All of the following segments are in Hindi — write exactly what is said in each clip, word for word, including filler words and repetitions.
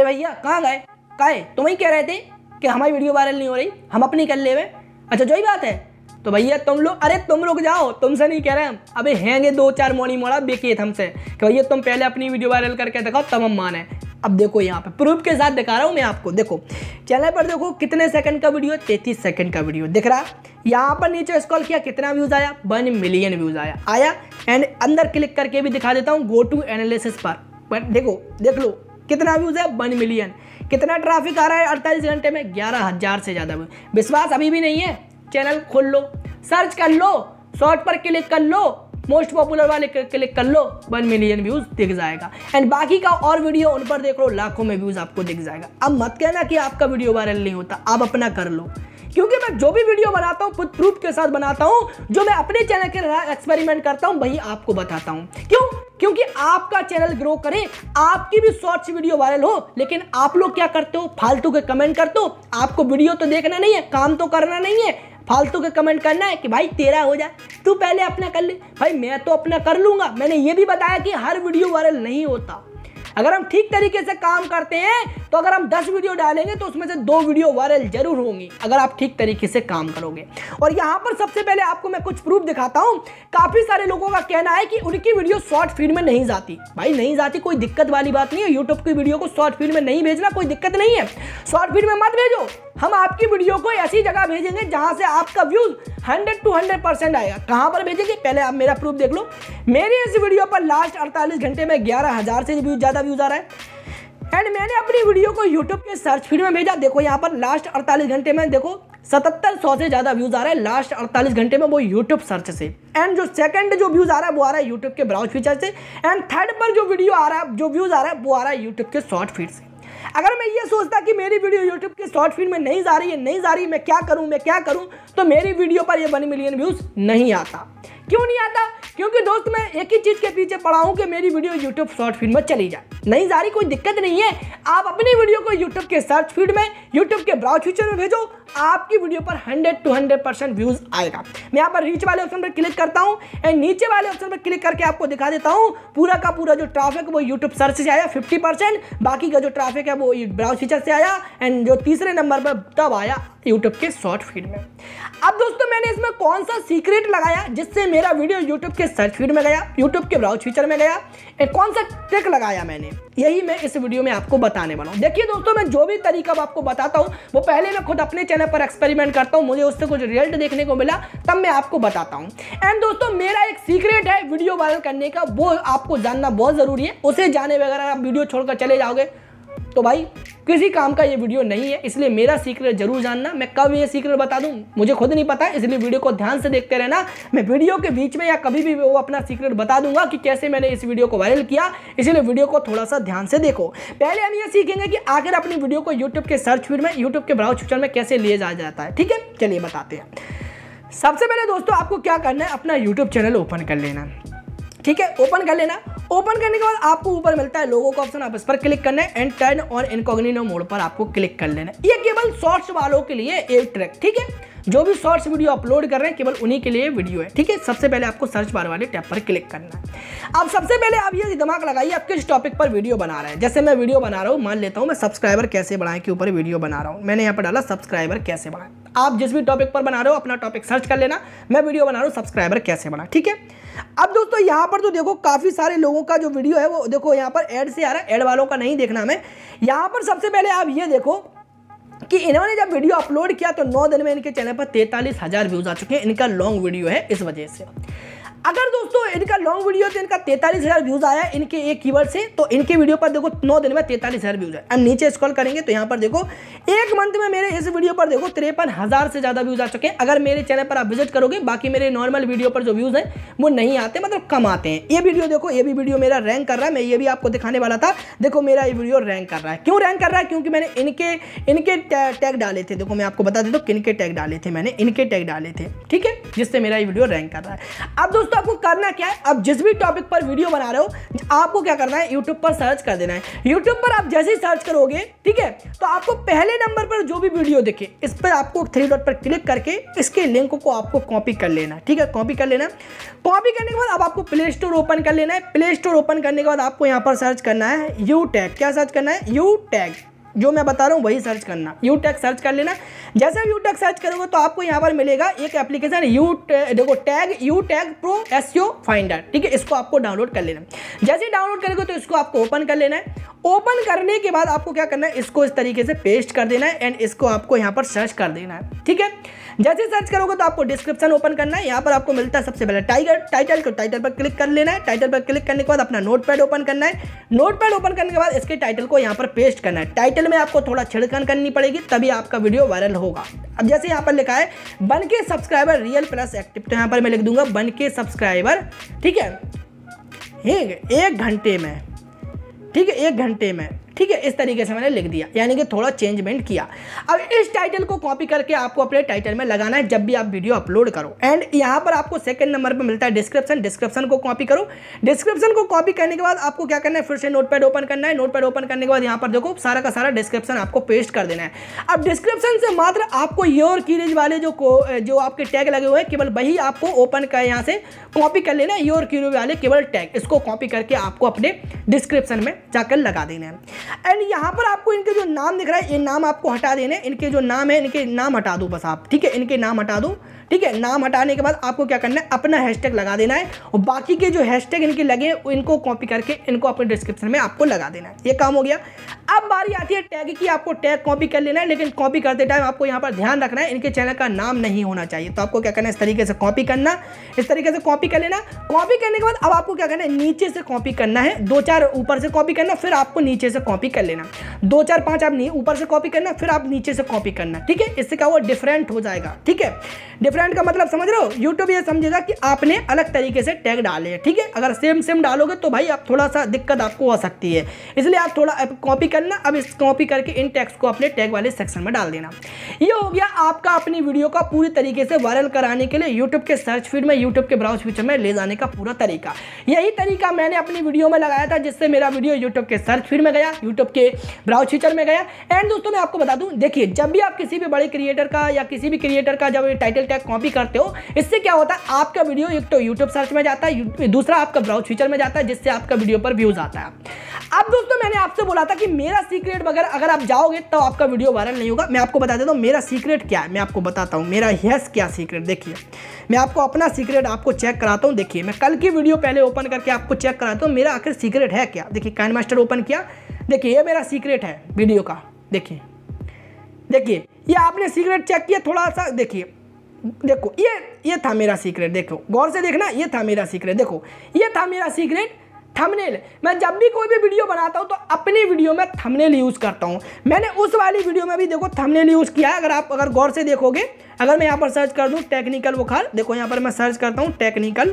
भैया कहाँ गए, कहाँ है, तुम ही कह रहे थे कि हमारी वीडियो वायरल नहीं हो रही, हम अपनी कर ले। अच्छा जो ही बात है, तो भैया तुम लोग, अरे तुम लोग जाओ, तुमसे नहीं कह रहे हम, अबे हैंगे दो चार मोनी मोड़ा बेके हमसे कि भैया तुम पहले अपनी वीडियो वायरल करके दिखाओ तब हम माने। अब देखो यहाँ पे प्रूफ के साथ दिखा रहा हूँ मैं आपको। देखो चैनल पर देखो कितने सेकंड का वीडियो, तैंतीस सेकंड का वीडियो दिख रहा। यहाँ पर नीचे स्क्रॉल किया, कितना व्यूज आया, वन मिलियन व्यूज आया आया एंड अंदर क्लिक करके भी दिखा देता हूँ, गो टू एनालिसिस पर देखो, देख लो कितना व्यूज है, वन मिलियन। कितना ट्रैफिक आ रहा है अड़तालीस घंटे में, ग्यारह हजार से ज़्यादा। विश्वास अभी भी नहीं है, चैनल खोल लो, सर्च कर लो, शॉर्ट पर क्लिक कर लो, मोस्ट पॉपुलर वाले क्लिक कर लो, वन मिलियन व्यूज दिख जाएगा। एंड बाकी का और वीडियो उन पर देख लो, लाखों में व्यूज आपको दिख जाएगा। अब मत कहना कि आपका वीडियो वायरल नहीं होता, आप अपना कर लो, क्योंकि मैं जो भी वीडियो बनाता हूँ खुद प्रूफ के साथ बनाता हूँ। जो मैं अपने चैनल के एक्सपेरिमेंट करता हूँ वही आपको बताता हूँ। क्यों? क्योंकि आपका चैनल ग्रो करे, आपकी भी शॉर्ट्स वीडियो वायरल हो। लेकिन आप लोग क्या करते हो, फालतू के कमेंट करते हो। आपको वीडियो तो देखना नहीं है, काम तो करना नहीं है, फालतू के कमेंट करना है कि भाई तेरा हो जाए, तू पहले अपना कर ले। भाई मैं तो अपना कर लूंगा। मैंने ये भी बताया कि हर वीडियो वायरल नहीं होता। अगर हम ठीक तरीके से काम करते हैं तो अगर हम दस वीडियो डालेंगे तो उसमें से दो वीडियो वायरल जरूर होंगी, अगर आप ठीक तरीके से काम करोगे। और यहाँ पर सबसे पहले आपको मैं कुछ प्रूफ दिखाता हूँ। काफी सारे लोगों का कहना है कि उनकी वीडियो शॉर्ट फीड में नहीं जाती। भाई नहीं जाती, कोई दिक्कत वाली बात नहीं है। यूट्यूब की वीडियो को शॉर्ट फीड में नहीं भेजना कोई दिक्कत नहीं है, शॉर्ट फीड में मत भेजो। हम आपकी वीडियो को ऐसी जगह भेजेंगे जहां से आपका views hundred to hundred percent आएगा। कहां पर भेजेंगे, पहले आप मेरा प्रूफ देख लो। मेरी इस वीडियो पर लास्ट अड़तालीस घंटे में ग्यारह हजार से भी ज्यादा व्यूज आ रहा है। एंड मैंने अपनी वीडियो को यूट्यूब के सर्च फीड में भेजा। देखो यहाँ पर लास्ट अड़तालीस घंटे में देखो सतहत्तर सौ से ज्यादा व्यूज आ रहा है लास्ट अड़तालीस घंटे में, वो यूट्यूब सर्च से। एंड जो सेकंड जो व्यूज आ रहा है वो आ रहा है यूट्यूब के ब्राउज फीचर से। एंड थर्ड पर जो वीडियो आ रहा है, जो व्यूज आ रहा है वो आ रहा है यूट्यूब के शॉर्ट फीड से। अगर मैं ये सोचता कि मेरी वीडियो यूट्यूब के शॉर्ट फीड में नहीं जा रही है, नहीं जा रही, मैं क्या करूं मैं क्या करूं तो मेरी वीडियो पर ये वन मिलियन व्यूज नहीं आता। क्यों नहीं आता? क्योंकि दोस्त मैं एक ही चीज के पीछे पड़ा हूं कि मेरी वीडियो यूट्यूब शॉर्ट फीड में चली जाए। नहीं जा रही कोई दिक्कत नहीं है, आप अपनी वीडियो को यूट्यूब के सर्च फीड में, यूट्यूब के ब्राउज फीचर में भेजो, आपकी वीडियो पर hundred to hundred percent views आएगा। मैं यहाँ पर रीच वाले ऑप्शन पर क्लिक करता हूँ एंड नीचे वाले ऑप्शन पर क्लिक करके आपको दिखा देता हूँ पूरा का पूरा जो ट्रैफिक वो यूट्यूब सर्च से आया फिफ्टी परसेंट, बाकी का जो ट्रैफिक है वो ब्राउज फीचर से आया एंड जो तीसरे नंबर पर तब आया यूट्यूब के शॉर्ट फीड में। अब दोस्तों मैंने इसमें कौन सा सीक्रेट लगाया जिससे मेरा वीडियो यूट्यूब के सर्च फीड में गया, यूट्यूब के ब्राउज फीचर में गया, एक कौन सा ट्रिक लगाया मैंने, यही मैं इस वीडियो में आपको बताने वाला हूँ। देखिए दोस्तों मैं जो भी तरीका आपको बताता हूँ वो पहले मैं खुद अपने चैनल पर एक्सपेरिमेंट करता हूँ, मुझे उससे कुछ रिजल्ट देखने को मिला तब मैं आपको बताता हूँ। एंड दोस्तों मेरा एक सीक्रेट है वीडियो वायरल करने का, वो आपको जानना बहुत जरूरी है। उसे जाने वगैरह आप वीडियो छोड़कर चले जाओगे तो भाई किसी काम का ये वीडियो नहीं है, इसलिए मेरा सीक्रेट जरूर जानना। मैं कब ये सीक्रेट बता दूं मुझे खुद नहीं पता, इसलिए वीडियो को ध्यान से देखते रहना। मैं वीडियो के बीच में या कभी भी वो अपना सीक्रेट बता दूंगा कि कैसे मैंने इस वीडियो को वायरल किया, इसलिए वीडियो को थोड़ा सा ध्यान से देखो। पहले हम ये सीखेंगे कि आखिर अपनी वीडियो को यूट्यूब के सर्च फीड में, यूट्यूब के ब्राउज फीचर में कैसे लिए जाया जाता है। ठीक है, चलिए बताते हैं। सबसे पहले दोस्तों आपको क्या करना है, अपना यूट्यूब चैनल ओपन कर लेना। ठीक है, ओपन कर लेना। ओपन करने के बाद आपको ऊपर मिलता है लोगो का ऑप्शन, आप इस पर क्लिक करना है and turn on incognito mode पर आपको क्लिक कर लेना है। ये केवल शॉर्ट्स वालों के लिए एक ट्रैक, ठीक है, जो भी शॉर्ट्स वीडियो अपलोड कर रहे हैं केवल उन्हीं के लिए वीडियो है। ठीक है, सबसे पहले आपको सर्च बार वाले टैब पर क्लिक करना है। अब सबसे पहले आप ये दिमाग लगाइए आप किस टॉपिक पर वीडियो बना रहे हैं। जैसे मैं वीडियो बना रहा हूँ, मान लेता हूँ मैं सब्सक्राइबर कैसे बढ़ाएं के ऊपर वीडियो बना रहा हूँ, मैंने यहाँ पर डाला सब्सक्राइबर कैसे बढ़ाएं। आप जिस भी टॉपिक पर बना रहे हो अपना टॉपिक सर्च कर लेना, मैं वीडियो बना रहा हूँ सब्सक्राइबर कैसे बढ़ाएं। ठीक है, अब दोस्तों यहाँ पर तो देखो काफी सारे लोगों का जो वीडियो है वो देखो यहाँ पर ऐड से आ रहा है, ऐड वालों का नहीं देखना हमें। यहाँ पर सबसे पहले आप ये देखो कि इन्होंने जब वीडियो अपलोड किया तो नौ दिन में इनके चैनल पर तैंतालीस हजार व्यूज आ चुके हैं। इनका लॉन्ग वीडियो है इस वजह से। अगर दोस्तों इनका लॉन्ग वीडियो तो इनका तैंतालीस हजार व्यूज आया इनके एक कीवर्ड से, तो इनके वीडियो पर देखो नौ दिन में तैंतालीस हजार व्यूज है। अब नीचे स्क्रॉल करेंगे तो यहाँ पर देखो एक मंथ में मेरे इस वीडियो पर देखो तिरपन हजार से ज्यादा व्यूज आ चुके हैं। अगर मेरे चैनल पर आप विजिट करोगे, बाकी मेरे नॉर्मल वीडियो पर जो व्यूज है वो नहीं आते, मतलब कम आते हैं। ये वीडियो देखो, ये भी वीडियो मेरा रैंक कर रहा है, मैं ये भी आपको दिखाने वाला था। देखो मेरा ये वीडियो रैंक कर रहा है। क्यों रैंक कर रहा है? क्योंकि मैंने इनके इनके टैग डाले थे। देखो मैं आपको बता देता हूँ किनके टैग डाले थे, मैंने इनके टैग डाले थे। ठीक है, जिससे मेरा ये वीडियो रैंक कर रहा है। अब दोस्तों दोस्तों आपको करना क्या है, अब जिस भी टॉपिक पर वीडियो बना रहे हो आपको क्या करना है, यूट्यूब पर सर्च कर देना है। यूट्यूब पर आप जैसे ही सर्च करोगे, ठीक है, तो आपको पहले नंबर पर जो भी वीडियो दिखे इस पर आपको थ्री डॉट पर क्लिक करके इसके लिंक को आपको कॉपी कर लेना है। ठीक है, कॉपी कर लेना। कॉपी करने के बाद अब आपको प्ले स्टोर ओपन कर लेना है। प्ले स्टोर ओपन करने के बाद आपको यहाँ पर सर्च करना है यू टैग। क्या सर्च करना है? U tag. जो मैं बता रहा हूँ वही सर्च करना, यू टैग सर्च कर लेना। जैसे आप यू टैग सर्च करोगे तो आपको यहाँ पर मिलेगा एक एप्लीकेशन यू देखो tag U tag pro SEO finder. ठीक है, इसको आपको डाउनलोड कर लेना। जैसे ही डाउनलोड करोगे तो इसको आपको ओपन कर लेना है। ओपन करने के बाद आपको क्या करना है, इसको इस तरीके से पेस्ट कर देना है एंड इसको आपको यहाँ पर सर्च कर देना है। ठीक है, जैसे सर्च करोगे तो आपको डिस्क्रिप्शन ओपन करना है। यहाँ पर आपको मिलता है सबसे पहले टाइगर टाइटल को टाइटल पर क्लिक कर लेना है। टाइटल पर क्लिक करने के बाद अपना नोटपैड ओपन करना है। नोटपैड ओपन करने के बाद इसके टाइटल को यहाँ पर पेस्ट करना है। टाइटल में आपको थोड़ा छिड़कन करनी पड़ेगी तभी आपका वीडियो वायरल होगा। अब जैसे यहाँ पर लिखा है बन के सब्सक्राइबर रियल प्लस एक्टिव, तो यहाँ पर मैं लिख दूंगा बन के सब्सक्राइबर। ठीक है, एक घंटे में, ठीक है, एक घंटे में। ठीक है, इस तरीके से मैंने लिख दिया, यानी कि थोड़ा चेंजमेंट किया। अब इस टाइटल को कॉपी करके आपको अपने टाइटल में लगाना है जब भी आप वीडियो अपलोड करो। एंड यहाँ पर आपको सेकंड नंबर पर मिलता है डिस्क्रिप्शन। डिस्क्रिप्शन को कॉपी करो। डिस्क्रिप्शन को कॉपी करने के बाद आपको क्या करना है, फिर से नोटपैड ओपन करना है। नोटपैड ओपन करने के बाद यहाँ पर देखो सारा का सारा डिस्क्रिप्शन आपको पेस्ट कर देना है। अब डिस्क्रिप्शन से मात्र आपको योर कीरीज वाले जो जो आपके टैग लगे हुए हैं केवल वही आपको ओपन कर यहाँ से कॉपी कर लेना है। योर कीरीज वाले केवल टैग, इसको कॉपी करके आपको अपने डिस्क्रिप्शन में जाकर लगा देना है। एंड यहाँ पर आपको इनके जो नाम दिख रहा है ये नाम आपको हटा देने। इनके जो नाम है इनके नाम हटा दो बस आप। ठीक है, इनके नाम हटा दो। ठीक है, नाम हटाने के बाद आपको क्या करना है, अपना हैशटैग लगा देना है और बाकी के जो हैशटैग इनके लगे इनको कॉपी करके इनको अपने डिस्क्रिप्शन में आपको लगा देना है। ये काम हो गया। अब बारी आती है टैग की। आपको टैग कॉपी कर लेना है, लेकिन कॉपी करते टाइम आपको यहाँ पर ध्यान रखना है इनके चैनल का नाम नहीं होना चाहिए। तो आपको क्या करना है, इस तरीके से कॉपी करना, इस तरीके से कॉपी कर लेना। कॉपी करने के बाद अब आपको क्या करना है, नीचे से कॉपी करना है। दो चार ऊपर से कॉपी करना, फिर आपको नीचे से कॉपी कर लेना। दो चार पाँच आप ऊपर से कॉपी करना, फिर आप नीचे से कॉपी करना। ठीक है, इससे क्या वो डिफरेंट हो जाएगा। ठीक है, डिफरेंट का मतलब समझ रहे हो, यूट्यूब ये समझेगा कि आपने अलग तरीके से टैग डाले हैं। ठीक है, अगर सेम सेम डालोगे तो भाई आप थोड़ा सा दिक्कत आपको हो सकती है, इसलिए आप थोड़ा कॉपी करना। अब इस कॉपी करके इन टैग्स को अपने टैग वाले सेक्शन में डाल देना। ये हो गया आपका अपनी वीडियो का पूरी तरीके से वायरल कराने के लिए यूट्यूब के सर्च फीड में, यूट्यूब के ब्राउज फीचर में ले जाने का पूरा तरीका। यही तरीका मैंने अपनी वीडियो में लगाया था जिससे मेरा वीडियो यूट्यूब के सर्च फीड में गया, यूट्यूब के ब्राउज फीचर में गया। एंड दोस्तों मैं आपको बता दूं, देखिए जब भी आप किसी भी बड़े क्रिएटर का या किसी भी क्रिएटर का जब टाइटल टैग कॉपी करते हो, इससे क्या होता है, आपका वीडियो एक तो यूट्यूब सर्च में जाता है, दूसरा आपका ब्राउज फीचर में जाता है, जिससे आपका वीडियो पर व्यूज आता है। अब दोस्तों मैंने आपसे बोला था कि मेरा सीक्रेट वगैरह अगर आप जाओगे तो आपका वीडियो वायरल नहीं होगा। मैं आपको बता देता हूँ मेरा सीक्रेट क्या है, मैं आपको बताता हूँ मेरा यस क्या सीक्रेट। देखिए मैं आपको अपना सीक्रेट आपको चेक कराता हूँ। देखिए मैं कल की वीडियो पहले ओपन करके आपको चेक कराता हूँ मेरा आखिर सीक्रेट है क्या। देखिए काइनमास्टर ओपन किया, देखिए ये मेरा सीक्रेट है वीडियो का। देखिए देखिए ये आपने सीक्रेट चेक किया थोड़ा सा, देखिए देखो ये ये था मेरा सीक्रेट। देखो गौर से देखना, ये था मेरा सीक्रेट। देखो ये था मेरा सीक्रेट थंबनेल। मैं जब भी कोई भी वीडियो बनाता हूँ तो अपनी वीडियो में थंबनेल यूज़ करता हूँ। मैंने उस वाली वीडियो में भी देखो थंबनेल यूज़ किया है। अगर आप अगर गौर से देखोगे, अगर मैं यहाँ पर सर्च कर दूँ टेक्निकल बुखार, देखो यहाँ पर मैं सर्च करता हूँ टेक्निकल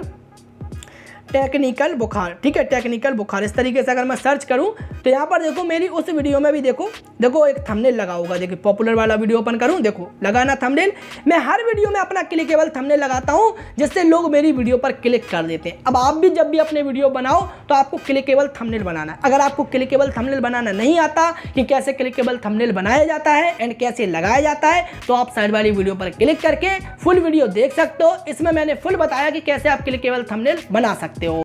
टेक्निकल बुखार। ठीक है, टेक्निकल बुखार इस तरीके से अगर मैं सर्च करूं तो यहाँ पर देखो मेरी उस वीडियो में भी देखो देखो एक थंबनेल लगा होगा। देखिए पॉपुलर वाला वीडियो ओपन करूं, देखो लगाना थंबनेल। मैं हर वीडियो में अपना क्लिकेबल थंबनेल लगाता हूं जिससे लोग मेरी वीडियो पर क्लिक कर देते हैं। अब आप भी जब भी अपने वीडियो बनाओ तो आपको क्लिकेबल थंबनेल बनाना है। अगर आपको क्लिकेबल थंबनेल बनाना नहीं आता कि कैसे क्लिकेबल थंबनेल बनाया जाता है एंड कैसे लगाया जाता है, तो आप साइड वाली वीडियो पर क्लिक करके फुल वीडियो देख सकते हो। इसमें मैंने फुल बताया कि कैसे आप क्लिकेबल थंबनेल बना सकते हो।